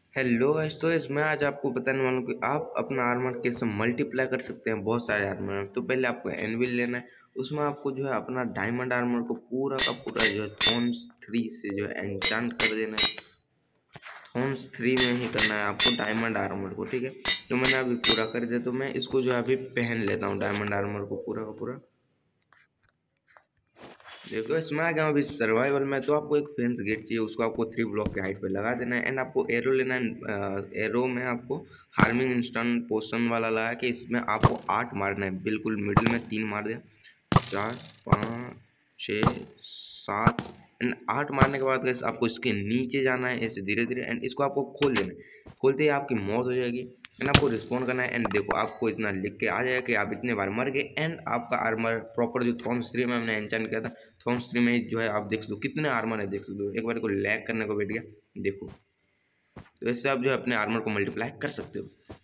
Hello guys, तो इसमें आज आपको बताने वाला हूँ कि आप अपना आर्मर कैसे मल्टीप्लाई कर सकते हैं बहुत सारे आर्मर में। तो पहले आपको एनविल लेना है। उसमें आपको जो है अपना डायमंड आर्मर को पूरा का पूरा जो है थॉर्न्स 3 से जो है एन्चांट कर देना है। थॉर्न्स 3 में ही करना है आपको डायमंड आर्मर को, ठीक है। तो मैंने अभी पूरा कर दिया, तो मैं इसको जो है अभी पहन लेता हूँ डायमंड आर्मर को पूरा का पूरा। देखो इसमें आ गया हूँ अभी सर्वाइवल में। तो आपको एक फेंस गेट चाहिए, उसको आपको 3 ब्लॉक के हाइट पे लगा देना है। एंड आपको एरो लेना है। एरो में आपको हार्मिंग इंस्टेंट पोशन वाला लगा के इसमें आपको 8 मारना है। बिल्कुल मिडिल में 3 मार दिया, 4 5 6 7 एंड 8 मारने के बाद guys आपको इसके नीचे जाना है ऐसे धीरे धीरे। एंड इसको आपको खोल देना है। खोलते ही आपकी मौत हो जाएगी। एंड आपको रिस्पॉन्ड करना है। एंड देखो आपको इतना लिख के आ जाएगा कि आप इतने बार मर गए। एंड आपका आर्मर प्रॉपर जो थॉर्न्स 3 में हमने एन्चेंट किया था, थॉर्न्स 3 में जो है आप देख सकते हो कितने आर्मर है। देख सकते हो, एक बार को लैग करने को बैठ गया। देखो, तो इससे आप जो है अपने आर्मर को मल्टीप्लाई कर सकते हो।